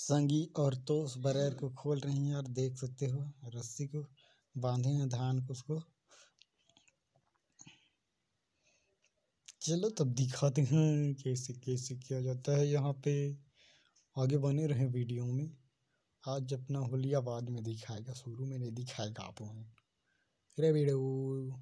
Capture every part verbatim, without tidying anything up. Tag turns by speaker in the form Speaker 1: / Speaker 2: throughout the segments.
Speaker 1: संगी औरतों उस बरैर को खोल रही हैं और देख सकते हो रस्सी को बांधे हैं धान को उसको। चलो तब दिखाते हैं कैसे कैसे किया जाता है यहाँ पे। आगे बने रहे वीडियो में। आज अपना होलिया बाद में दिखाएगा, शुरू में नहीं दिखाएगा आप लोगों को। अरे वीडियो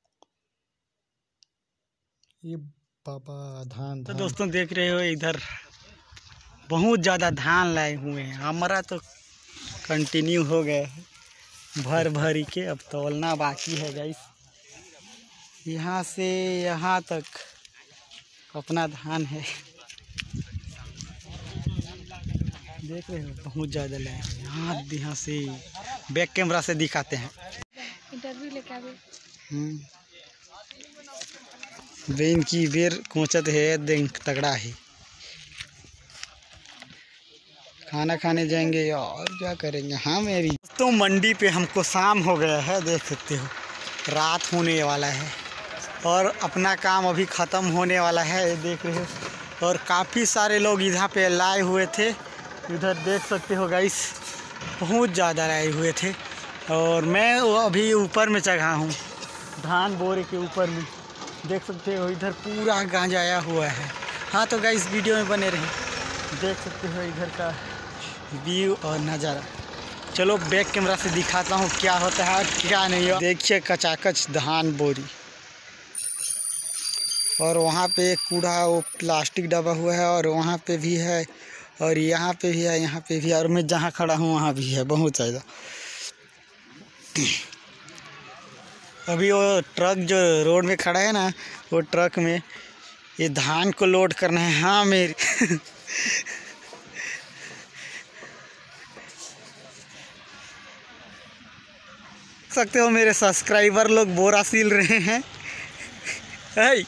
Speaker 1: ये पापा धान
Speaker 2: तो
Speaker 1: धान
Speaker 2: दोस्तों देख रहे हो इधर बहुत ज़्यादा धान लाए हुए हैं। हमारा तो कंटिन्यू हो गया है भर भरी के, अब तौलना बाकी है गाइस। यहाँ से यहाँ तक अपना धान है, देख रहे हो बहुत ज़्यादा लाए। यहाँ यहाँ से बैक कैमरा से दिखाते हैं।
Speaker 3: इंटरव्यू लेके आवे
Speaker 2: बेन की बेर कोचत है, दिन तगड़ा है। खाना खाने जाएंगे और क्या करेंगे। हाँ मेरी तो मंडी पे हमको शाम हो गया है, देख सकते हो रात होने वाला है और अपना काम अभी ख़त्म होने वाला है, देख रहे हो। और काफ़ी सारे लोग इधर पे लाए हुए थे, इधर देख सकते हो गाइस बहुत ज़्यादा लाए हुए थे। और मैं अभी ऊपर में चढ़ा हूँ धान बोरे के ऊपर में, देख सकते हो इधर पूरा गांज आया हुआ है। हाँ तो गाइस वीडियो में बने रहे, देख सकते हो इधर का व्यू और नज़ारा। चलो बैक कैमरा से दिखाता हूँ क्या होता है और क्या नहीं। देखिए कचाकच धान बोरी, और वहाँ पे एक कूड़ा वो प्लास्टिक दबा हुआ है, और वहाँ पे भी है, और यहाँ पे भी है, यहाँ पे भी है, और मैं जहाँ खड़ा हूँ वहाँ भी है बहुत ज़्यादा। अभी वो ट्रक जो रोड में खड़ा है ना, वो ट्रक में ये धान को लोड करना है। हाँ मेरी सकते हो मेरे सब्सक्राइबर लोग बोरा सील रहे हैं। है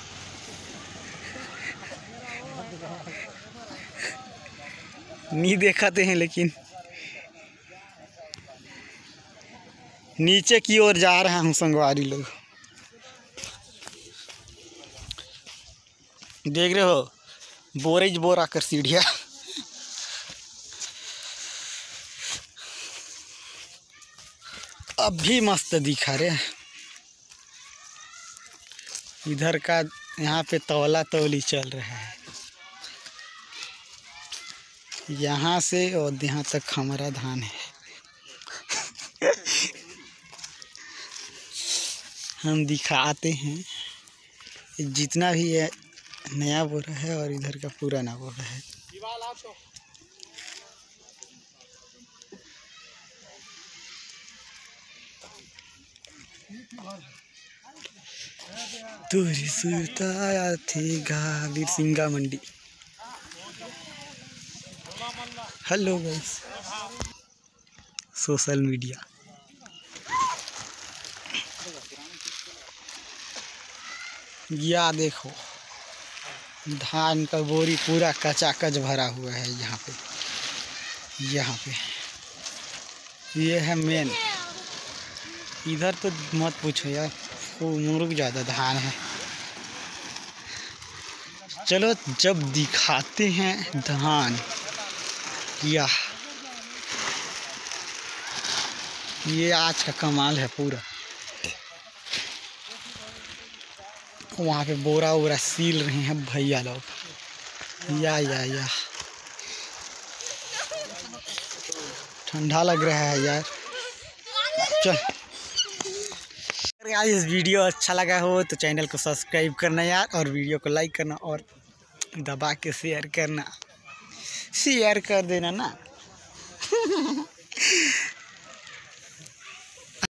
Speaker 2: नहीं दिखाते हैं, लेकिन नीचे की ओर जा रहा हूँ संगवारी लोग, देख रहे हो बोरेज बोरा कर सीढ़िया। अब भी मस्त दिखा रहे। इधर का यहाँ पे तौला तौली चल रहा है, यहाँ से और यहाँ तक हमारा धान है। हम दिखाते हैं जितना भी है नया बोरा है और इधर का पुराना बोरा है। दूरी सुरता थी गावीर सिंगा मंडी। हेलो गाइस सोशल मीडिया, या देखो धान का बोरी पूरा कचाकच भरा हुआ है। यहाँ पे यहाँ पे ये है मेन। इधर तो मत पूछो यार, वो मुर्ग ज़्यादा धान है। चलो जब दिखाते हैं धान, या ये आज का कमाल है पूरा। वहाँ पे बोरा वोरा सील रहे हैं भैया लोग। या या या ठंडा लग रहा है यार। चल यार, इस वीडियो अच्छा लगा हो तो चैनल को सब्सक्राइब करना यार, और वीडियो को लाइक करना और दबा के शेयर करना, शेयर कर देना ना।